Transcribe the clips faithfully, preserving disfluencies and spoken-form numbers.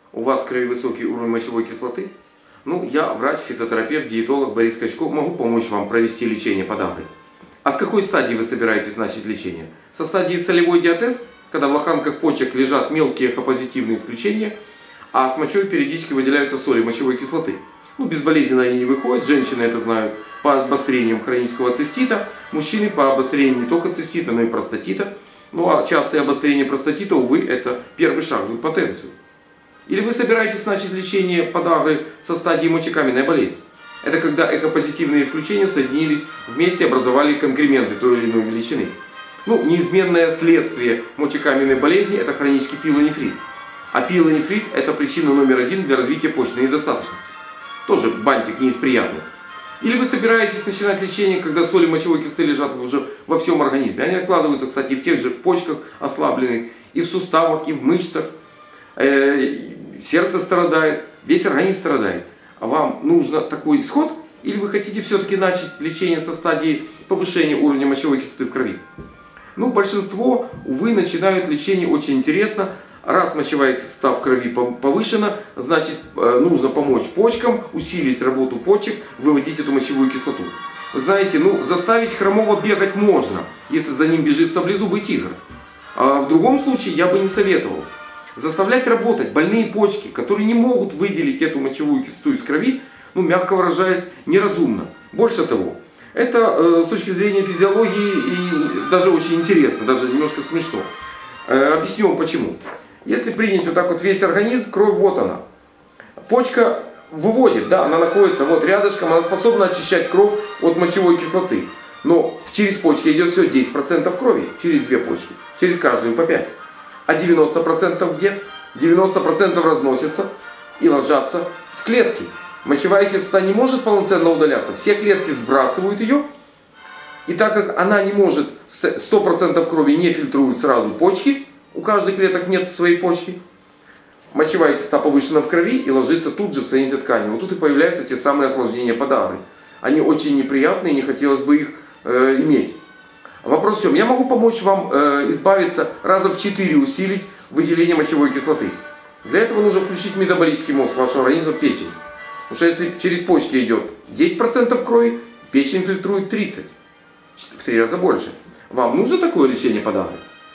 у вас в крови высокий уровень мочевой кислоты, ну, я, врач, фитотерапевт, диетолог Борис Качко, могу помочь вам провести лечение подагры. А с какой стадии вы собираетесь начать лечение? Со стадии солевой диатез, когда в лоханках почек лежат мелкие эхопозитивные включения, а с мочой периодически выделяются соли мочевой кислоты. Ну, безболезненно они не выходят, женщины это знают по обострениям хронического цистита, мужчины по обострениям не только цистита, но и простатита. Ну а частое обострение простатита, увы, это первый шаг в импотенцию. Или вы собираетесь начать лечение подагры со стадии мочекаменной болезни. Это когда эхопозитивные включения соединились вместе и образовали конкременты той или иной величины. Ну, неизменное следствие мочекаменной болезни это хронический пилонефрит. А пилонефрит это причина номер один для развития почечной недостаточности. Тоже бантик не из приятных. Или вы собираетесь начинать лечение, когда соли мочевой кислоты лежат уже во всем организме. Они откладываются, кстати, и в тех же почках ослабленных, и в суставах, и в мышцах. Сердце страдает, весь организм страдает. А вам нужно такой исход? Или вы хотите все-таки начать лечение со стадии повышения уровня мочевой кислоты в крови? Ну, большинство, увы, начинают лечение очень интересно. Раз мочевая кислота в крови повышена, значит нужно помочь почкам, усилить работу почек, выводить эту мочевую кислоту. Вы знаете, ну заставить хромого бегать можно, если за ним бежит саблезубый тигр. А в другом случае я бы не советовал. Заставлять работать больные почки, которые не могут выделить эту мочевую кислоту из крови, ну мягко выражаясь, неразумно. Больше того, это э, с точки зрения физиологии и даже очень интересно, даже немножко смешно. Э, объясню вам почему. Если принять вот так вот весь организм, кровь вот она. Почка выводит, да, она находится вот рядышком, она способна очищать кровь от мочевой кислоты. Но через почки идет всего десять процентов крови, через две почки, через каждую по пять. А девяносто процентов где? девяносто процентов разносятся и ложатся в клетки. Мочевая кислота не может полноценно удаляться, все клетки сбрасывают ее. И так как она не может, сто процентов крови не фильтруют сразу почки, у каждой клеток нет своей почки, мочевая кислота повышена в крови и ложится тут же в соединительной ткани. Вот тут и появляются те самые осложнения подагры. Они очень неприятные, не хотелось бы их э, иметь. Вопрос в чем? Я могу помочь вам э, избавиться, раза в четыре усилить выделение мочевой кислоты. Для этого нужно включить метаболический мозг вашего организма, печень. Потому что если через почки идет десять процентов крови, печень фильтрует тридцать процентов. В три раза больше. Вам нужно такое лечение подагры?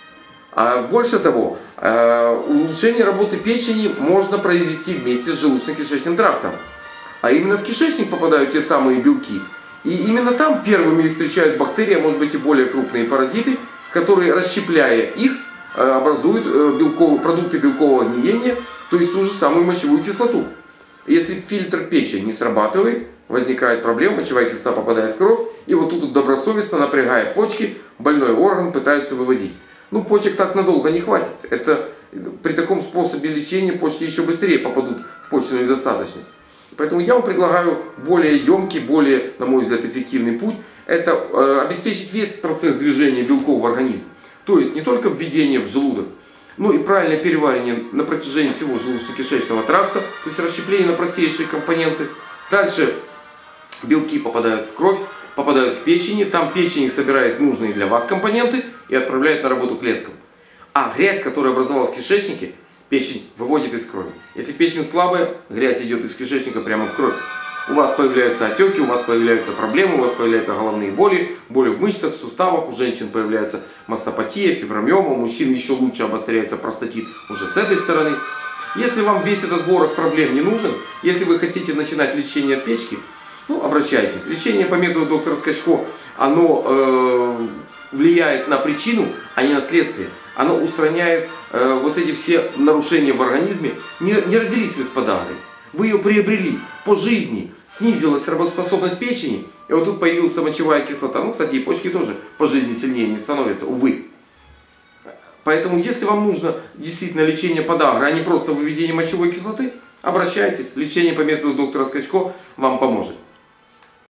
А больше того, улучшение работы печени можно произвести вместе с желудочно-кишечным трактом. А именно в кишечник попадают те самые белки. И именно там первыми встречают бактерии, а может быть и более крупные паразиты, которые, расщепляя их, образуют белковые, продукты белкового гниения, то есть ту же самую мочевую кислоту. Если фильтр печени не срабатывает, возникает проблема, мочевая кислота попадает в кровь, и вот тут добросовестно, напрягая почки, больной орган пытается выводить. Ну, почек так надолго не хватит. Это при таком способе лечения почки еще быстрее попадут в почечную недостаточность. Поэтому я вам предлагаю более емкий, более, на мой взгляд, эффективный путь. Это э, обеспечить весь процесс движения белков в организме. То есть не только введение в желудок, но и правильное переваривание на протяжении всего желудочно-кишечного тракта. То есть расщепление на простейшие компоненты. Дальше белки попадают в кровь, попадают к печени, там печень их собирает нужные для вас компоненты и отправляет на работу клеткам. А грязь, которая образовалась в кишечнике, печень выводит из крови. Если печень слабая, грязь идет из кишечника прямо в кровь. У вас появляются отеки, у вас появляются проблемы, у вас появляются головные боли, боли в мышцах, в суставах, у женщин появляется мастопатия, фибромиома, у мужчин еще лучше обостряется простатит уже с этой стороны. Если вам весь этот ворох проблем не нужен, если вы хотите начинать лечение от печки, ну, обращайтесь. Лечение по методу доктора Скачко, оно э, влияет на причину, а не на следствие. Оно устраняет э, вот эти все нарушения в организме. Не, не родились вы с подагрой. Вы ее приобрели по жизни. Снизилась работоспособность печени. И вот тут появилась мочевая кислота. Ну, кстати, и почки тоже по жизни сильнее не становятся, увы. Поэтому, если вам нужно действительно лечение подагры, а не просто выведение мочевой кислоты, обращайтесь. Лечение по методу доктора Скачко вам поможет.